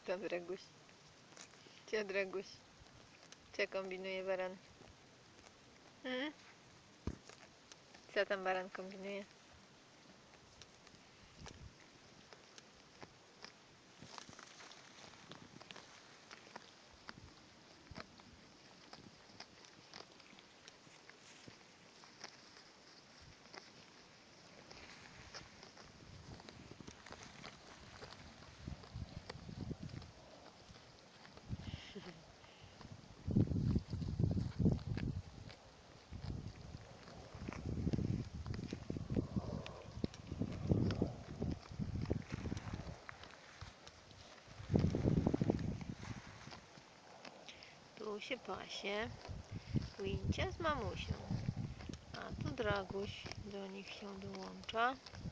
tam Dreguś? Gdzie Dreguś? Co kombinuje baran? Co tam baran kombinuje? Tu się pasie Wincia z mamusią, a tu Draguś do nich się dołącza.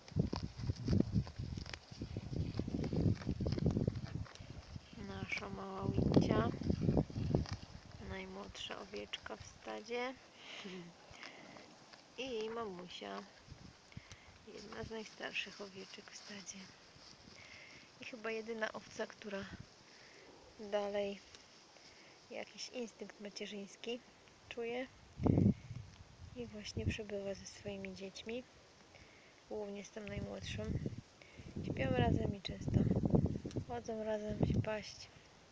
Nasza mała Wincia, najmłodsza owieczka w stadzie i mamusia, jedna z najstarszych owieczek w stadzie i chyba jedyna owca, która dalej jakiś instynkt macierzyński czuje i właśnie przebywa ze swoimi dziećmi, głównie z tą najmłodszą. Śpią razem i często chodzą razem się paść,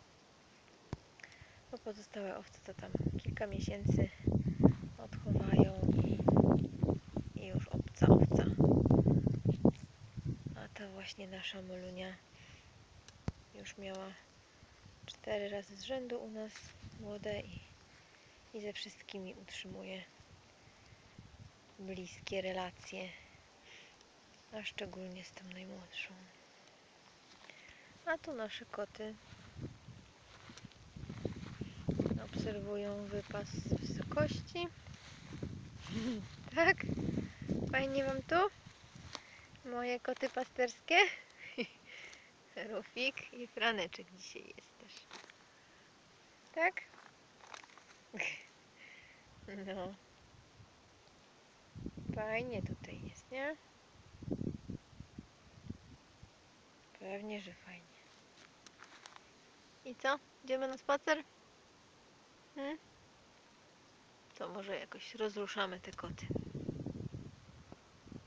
bo pozostałe owce to tam kilka miesięcy odchowają i już owca. A ta właśnie nasza Molunia już miała 4 razy z rzędu u nas młode i ze wszystkimi utrzymuje bliskie relacje, a szczególnie z tą najmłodszą. A tu nasze koty obserwują wypas z wysokości. Tak? Fajnie wam tu? Moje koty pasterskie? Rufik i Franeczek dzisiaj jest też. Tak? No. Fajnie tutaj jest, nie? Pewnie, że fajnie. I co? Idziemy na spacer? To może jakoś rozruszamy te koty.